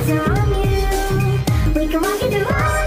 eyes are on you. We can walk in the road.